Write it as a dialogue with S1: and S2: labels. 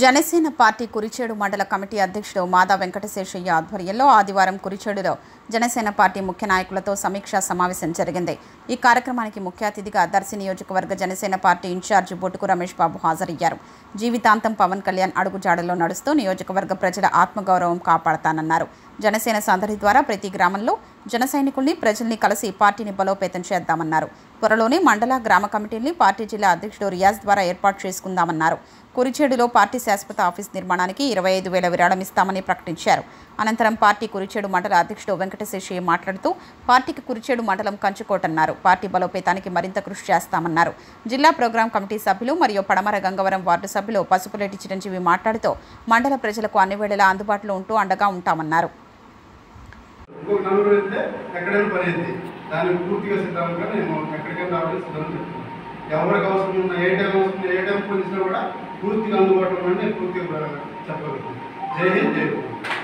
S1: Janasena party Kurichedu మండల committee అధ్యక్షుడు మాదా వెంకటశేషయ్య ఆధ్వర్యంలో ఆదివారం కురిచేడులో జనసేన పార్టీ ముఖ్య నాయకులతో సమీక్షా సమావేశం జరిగింది। ఈ కార్యక్రమానికి ముఖ్య అతిథిగా దర్శి నియోజకవర్గ జనసేన పార్టీ ఇన్ఛార్జ్ బొట్టుకు రమేష్ బాబు హాజరయ్యారు। జీవితాంతం పవన్ కళ్యాణ్ అడుగుజాడల్లో నడుస్తూ నియోజకవర్గ ప్రజల ఆత్మగౌరవం కాపాడతానన్నారు। జనసేన సందడి ద్వారా ప్రతి గ్రామంలో జన సైనికుల్ని ప్రజల్ని కలిసి పార్టీని బలోపేతం చేద్దామన్నారు। త్వరలోనే మండల గ్రామ కమిటీల్ని పార్టీ జిల్లా అధ్యక్షుడు రియాజ్ ద్వారా ఏర్పాటు చేసుకుందామన్నారు। కురిచేడులో పార్టీ శాశ్వత ఆఫీస్ నిర్మాణానికి 25,000 విరాళం ఇస్తామని ప్రకటించారు। అనంతరం పార్టీ కురిచేడు మండల అధ్యక్షుడు వెంకటశేషయ్య మాట్లాడుతూ పార్టీకి కురిచేడు మండలం కంచుకోటన్నారు। పార్టీ బలోపేతానికి మరింత కృషి చేస్తామన్నారు। జిల్లా ప్రోగ్రాం కమిటీ సభ్యులు మరియు పడమర గంగవరం వార్డు సభ్యులు పసుపులేటి చిరంజీవి మాట్లాడుతూ మండల ప్రజలకు అన్ని వేళలా అందుబాటులో ఉంటూ అండగా ఉంటామన్నారు।
S2: ఎవరికి అవసరం ఉన్న ఏ టైం అవసరం ఏ టైం పోలీసులో కూడా పూర్తిగా అందుబాటులో ఉందని పూర్తిగా చెప్పగలుగుతాం। జై హింద్, జై భారత్।